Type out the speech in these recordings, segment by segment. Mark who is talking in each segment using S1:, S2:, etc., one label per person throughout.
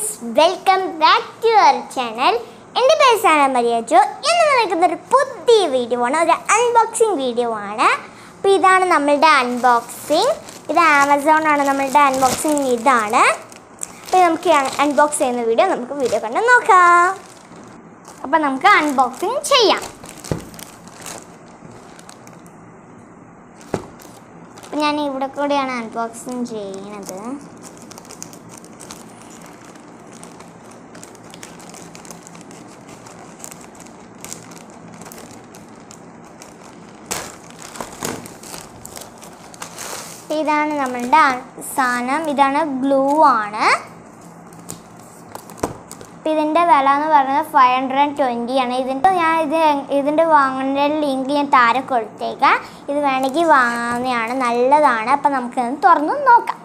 S1: guys, welcome back to our channel. എൻ്റെ പേര് സാന Maria ജോ. ഇന്ന് നിൽക്കുന്നൊരു പുതിയ വീഡിയോ ആണ്, ഒരു അൺബോക്സിങ് വീഡിയോ ആണ്. അപ്പോൾ ഇതാണ് നമ്മളുടെ അൺബോക്സിങ്. ഇത് ആമസോണാണ് നമ്മളുടെ അൺബോക്സിങ്. ഇതാണ് അപ്പോൾ നമുക്ക് അൺബോക്സ് ചെയ്യുന്ന വീഡിയോ കണ്ട് നോക്കാം. അപ്പോൾ നമുക്ക് അൺബോക്സിങ് ചെയ്യാം. അപ്പോൾ ഞാൻ ഇവിടെ കൂടെയാണ് അൺബോക്സിങ് ചെയ്യുന്നത്. ഇതാണ് നമ്മളുടെ സാധനം. ഇതാണ് ഗ്ലൂ ആണ്. ഇതിൻ്റെ വില എന്ന് പറയുന്നത് 520 ആണ്. ഇതിൻ്റെ വാങ്ങുന്ന ലിങ്ക് ഞാൻ താഴെ കൊടുത്തേക്കാം. ഇത് വേണമെങ്കിൽ വാങ്ങുന്നതാണ്, നല്ലതാണ്. അപ്പം നമുക്കിത് തുറന്ന് നോക്കാം.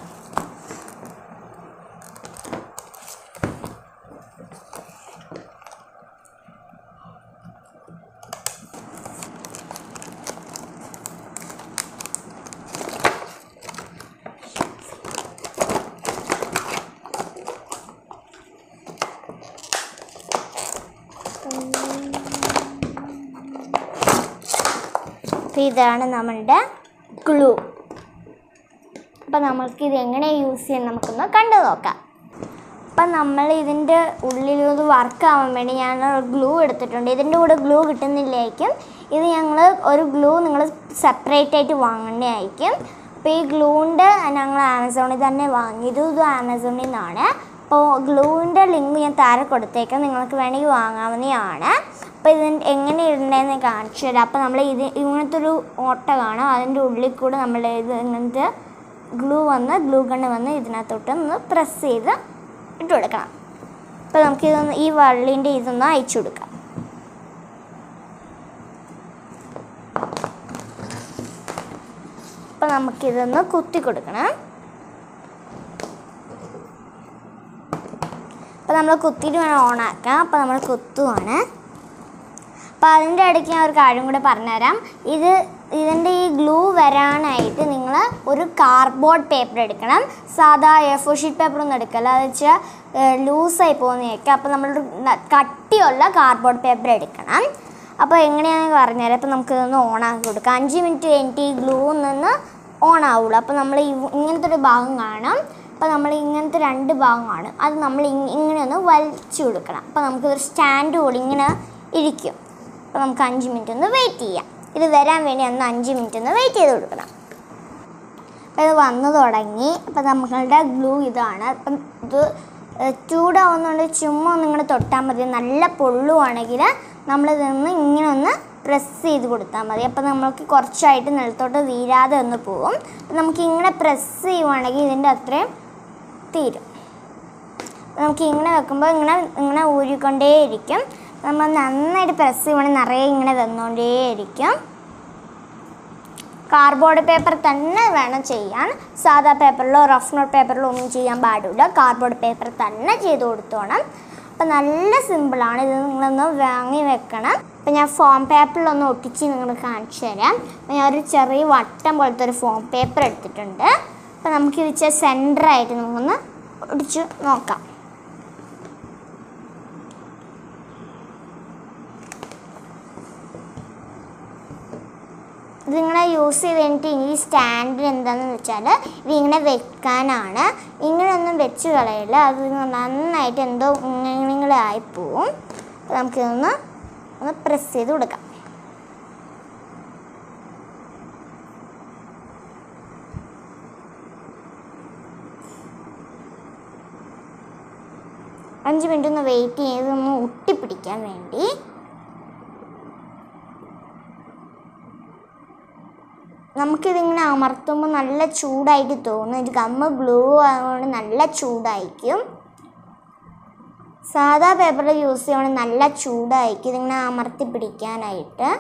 S1: ഇതാണ് നമ്മളുടെ ഗ്ലൂ. അപ്പം നമ്മൾക്കിത് എങ്ങനെ യൂസ് ചെയ്യാൻ നമുക്കൊന്ന് കണ്ടു നോക്കാം. അപ്പം നമ്മൾ ഇതിൻ്റെ ഉള്ളിലൊരു വർക്കാവാൻ വേണ്ടി ഞാൻ ഗ്ലൂ എടുത്തിട്ടുണ്ട്. ഇതിൻ്റെ കൂടെ ഗ്ലൂ കിട്ടുന്നില്ലായിരിക്കും. ഇത് ഞങ്ങൾ ഒരു ഗ്ലൂ നിങ്ങൾ സെപ്പറേറ്റ് ആയിട്ട് വാങ്ങേണ്ടതായിരിക്കും. അപ്പോൾ ഈ ഗ്ലൂവിൻ്റെ ഞങ്ങൾ ആമസോണിൽ തന്നെ വാങ്ങിയത്. ഇത് ആമസോണിൽ നിന്നാണ്. അപ്പോൾ ഗ്ലൂവിൻ്റെ ലിങ്ക് ഞാൻ താഴെ കൊടുത്തേക്കാം, നിങ്ങൾക്ക് വേണമെങ്കിൽ വാങ്ങാവുന്നതാണ്. അപ്പോൾ ഇതിൻ്റെ എങ്ങനെ ഇടേണ്ടതെന്ന് കാണിച്ചു തരാം. അപ്പോൾ നമ്മൾ ഇങ്ങനത്തെ ഒരു ഓട്ട കാണാം, അതിൻ്റെ ഉള്ളിൽ കൂടെ നമ്മൾ ഇങ്ങനത്തെ ഗ്ലൂ ഗണ്ണ് വന്ന് ഇതിനകത്തോട്ട് ഒന്ന് പ്രസ് ചെയ്ത് ഇട്ട് കൊടുക്കണം. അപ്പോൾ നമുക്കിതൊന്ന് ഈ വള്ളിൻ്റെ ഇതൊന്ന് അയച്ചു കൊടുക്കാം. അപ്പോൾ നമുക്കിതൊന്ന് കുത്തി കൊടുക്കണം. അപ്പോൾ നമ്മൾ കുത്തിയിട്ട് വേണം ഓണാക്കാം. അപ്പോൾ നമ്മൾ കുത്തുവാണ്. അപ്പോൾ അതിൻ്റെ ഇടയ്ക്ക് ഞാൻ ഒരു കാര്യം കൂടെ പറഞ്ഞുതരാം. ഇതിൻ്റെ ഈ ഗ്ലൂ വരാനായിട്ട് നിങ്ങൾ ഒരു കാർഡ്ബോർഡ് പേപ്പർ എടുക്കണം. സാധാ A4 ഷീറ്റ് പേപ്പറൊന്നും എടുക്കല്ല, അത് വെച്ചാൽ ലൂസായി പോകുന്നതൊക്കെ. അപ്പോൾ നമ്മളൊരു കട്ടിയുള്ള കാർഡ്ബോർഡ് പേപ്പർ എടുക്കണം. അപ്പോൾ എങ്ങനെയാണെന്ന് പറഞ്ഞുതരാം. അപ്പോൾ നമുക്കിതൊന്ന് ഓണാക്കി കൊടുക്കാം. 5 മിനിറ്റ് കഴിഞ്ഞിട്ട് ഈ ഗ്ലൂ നിന്ന് ഓണാവുള്ളൂ. അപ്പോൾ നമ്മൾ ഇങ്ങനത്തെ ഒരു ഭാഗം കാണാം. അപ്പോൾ നമ്മൾ ഇങ്ങനത്തെ 2 ഭാഗമാണ്, അത് നമ്മൾ ഇങ്ങനെ ഒന്ന് വലിച്ചു കൊടുക്കണം. അപ്പോൾ നമുക്കൊരു സ്റ്റാൻഡ് കൂടി ഇങ്ങനെ ഇരിക്കും. അപ്പോൾ നമുക്ക് 5 മിനിറ്റ് ഒന്ന് വെയിറ്റ് ചെയ്യാം. ഇത് വരാൻ വേണ്ടി 5 മിനിറ്റ് ഒന്ന് വെയിറ്റ് ചെയ്ത് കൊടുക്കണം. അപ്പോൾ ഇത് വന്നു തുടങ്ങി. അപ്പോൾ നമ്മളുടെ ഗ്ലൂ ഇതാണ്. അപ്പം ഇത് ചൂടാവുന്നതുകൊണ്ട് ചുമ്മാ നിങ്ങൾ തൊട്ടാൽ മതി. നല്ല പൊള്ളുവാണെങ്കിൽ നമ്മളിതൊന്ന് ഇങ്ങനെ ഒന്ന് പ്രസ് ചെയ്ത് കൊടുത്താൽ മതി. അപ്പോൾ നമ്മൾക്ക് കുറച്ചായിട്ട് നിലത്തോട്ട് വീഴാതെ ഒന്ന് പോകും. അപ്പം നമുക്ക് ഇങ്ങനെ പ്രസ് ചെയ്യുവാണെങ്കിൽ ഇതിൻ്റെ അത്രയും തീരും. നമുക്ക് ഇങ്ങനെ വെക്കുമ്പോൾ ഇങ്ങനെ ഊരിക്കൊണ്ടേയിരിക്കും. നമ്മൾ നന്നായിട്ട് പ്രസ് ചെയ്യുവാണെങ്കിൽ നിറയെ ഇങ്ങനെ വന്നുകൊണ്ടേയിരിക്കും. കാർഡ്ബോർഡ് പേപ്പർ തന്നെ വേണം ചെയ്യാൻ. സാധാ പേപ്പറിലോ റഫ് നോട്ട് പേപ്പറിലോ ഒന്നും ചെയ്യാൻ പാടില്ല. കാർഡ്ബോർഡ് പേപ്പർ തന്നെ ചെയ്ത് കൊടുത്തോണം. അപ്പം നല്ല സിമ്പിളാണ്. ഇത് നിങ്ങളൊന്ന് വാങ്ങി വെക്കണം. അപ്പം ഞാൻ ഫോം പേപ്പറിലൊന്ന് ഒട്ടിച്ച് നിങ്ങൾ കാണിച്ചു തരാം. അപ്പം ഞാൻ ഒരു ചെറിയ വട്ടം പോലത്തെ ഒരു ഫോം പേപ്പർ എടുത്തിട്ടുണ്ട്. അപ്പം നമുക്കിത് വെച്ചാൽ സെൻറ്ററായിട്ട് നമുക്കൊന്ന് ഒട്ടിച്ച് നോക്കാം. ഇതിങ്ങനെ യൂസ് ചെയ്ത് കഴിഞ്ഞിട്ട് ഈ സ്റ്റാൻഡിൽ എന്താണെന്ന് വെച്ചാൽ ഇതിങ്ങനെ വെക്കാനാണ്. ഇങ്ങനെയൊന്നും വെച്ച് കളയില്ല, അത് നന്നായിട്ട് എന്തോ ഇങ്ങനെ ആയിപ്പോവും. അപ്പോൾ നമുക്കിതൊന്ന് പ്രസ് ചെയ്ത് കൊടുക്കാം. അഞ്ച് മിനിറ്റ് ഒന്ന് വെയിറ്റ് ചെയ്തൊന്ന് ഒട്ടിപ്പിടിക്കാൻ വേണ്ടി. നമുക്കിതിങ്ങനെ അമർത്തുമ്പോൾ നല്ല ചൂടായിട്ട് തോന്നും. ഇത് ഗമ്മ് ഗ്ലൂ ആയതുകൊണ്ട് നല്ല ചൂടായിരിക്കും. സാധാ പേപ്പറിൽ യൂസ് ചെയ്യുകയാണെങ്കിൽ നല്ല ചൂടായിരിക്കും ഇതിങ്ങനെ അമർത്തി പിടിക്കാനായിട്ട്.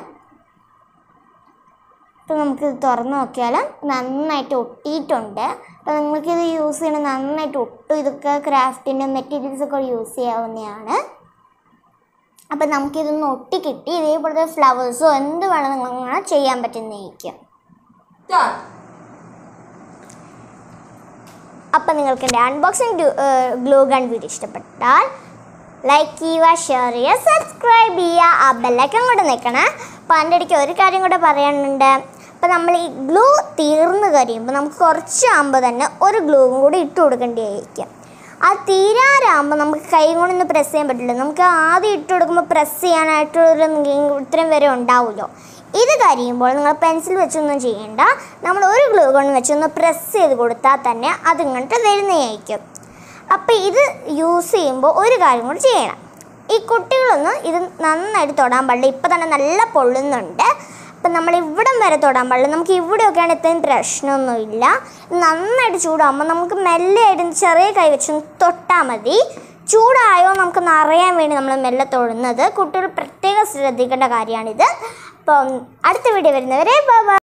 S1: അപ്പോൾ നമുക്കിത് തുറന്ന് നോക്കിയാൽ നന്നായിട്ട് ഒട്ടിയിട്ടുണ്ട്. അപ്പോൾ നിങ്ങൾക്കിത് യൂസ് ചെയ്യണം, നന്നായിട്ട് ഒട്ടും. ഇതൊക്കെ ക്രാഫ്റ്റിൻ്റെ മെറ്റീരിയൽസൊക്കെ യൂസ് ചെയ്യാവുന്നതാണ്. അപ്പം നമുക്കിതൊന്ന് ഒട്ടി കിട്ടി. ഇതേപോലത്തെ ഫ്ലവേഴ്സോ എന്ത് വേണം നിങ്ങളിങ്ങനെ ചെയ്യാൻ പറ്റുന്നതായിരിക്കും. അപ്പം നിങ്ങൾക്ക് എൻ്റെ അൺബോക്സിങ് ഗ്ലൂ ഗൺ വീഡിയോ ഇഷ്ടപ്പെട്ടാൽ ലൈക്ക് ചെയ്യുക, ഷെയർ ചെയ്യുക, സബ്സ്ക്രൈബ് ചെയ്യുക, ആ ബെല്ലൈക്കൺ കൂടെ നിൽക്കണേ. അപ്പോൾ അതിൻ്റെ ഇടയ്ക്ക് ഒരു കാര്യം കൂടെ പറയാനുണ്ട്. അപ്പോൾ നമ്മൾ ഈ ഗ്ലൂ തീർന്ന് കഴിയുമ്പോൾ നമുക്ക് കുറച്ചാകുമ്പോൾ തന്നെ ഒരു ഗ്ലൂവും കൂടി ഇട്ട് കൊടുക്കേണ്ടിയായിരിക്കും. അത് തീരാറാകുമ്പോൾ നമുക്ക് കൈ കൊണ്ടൊന്ന് പ്രസ് ചെയ്യാൻ പറ്റില്ല. നമുക്ക് ആദ്യം ഇട്ട് കൊടുക്കുമ്പോൾ പ്രസ് ചെയ്യാനായിട്ടൊരു ഇത്രയും വരെ ഉണ്ടാവുമല്ലോ. ഇത് കഴിയുമ്പോൾ നിങ്ങൾ പെൻസിൽ വെച്ചൊന്നും ചെയ്യേണ്ട, നമ്മൾ ഒരു ഗ്ലൂ കൊണ്ട് വെച്ചൊന്ന് പ്രസ് ചെയ്ത് കൊടുത്താൽ തന്നെ അതിങ്ങോട്ട് വരുന്നതായിരിക്കും. അപ്പോൾ ഇത് യൂസ് ചെയ്യുമ്പോൾ ഒരു കാര്യം കൂടി ചെയ്യണം. ഈ കുട്ടികളൊന്നും ഇത് നന്നായിട്ട് തൊടാൻ പാടില്ല. ഇപ്പോൾ തന്നെ നല്ല പൊള്ളുന്നുണ്ട്. അപ്പം നമ്മൾ ഇവിടം വരെ തൊടാൻ പാടില്ല. നമുക്ക് ഇവിടെയൊക്കെയാണ് ഇത്രയും പ്രശ്നമൊന്നുമില്ല. നന്നായിട്ട് ചൂടാകുമ്പോൾ നമുക്ക് മെല്ലെ ആയിട്ട് ചെറിയ കൈ വെച്ചൊന്ന് തൊട്ടാൽ മതി. ചൂടായോ നമുക്കൊന്ന് അറിയാൻ വേണ്ടി നമ്മൾ മെല്ലെ തൊടുന്നത്. കുട്ടികൾ പ്രത്യേകം ശ്രദ്ധിക്കേണ്ട കാര്യമാണിത്. അപ്പം അടുത്ത വീഡിയോ വരുന്നവരെ ബൈ.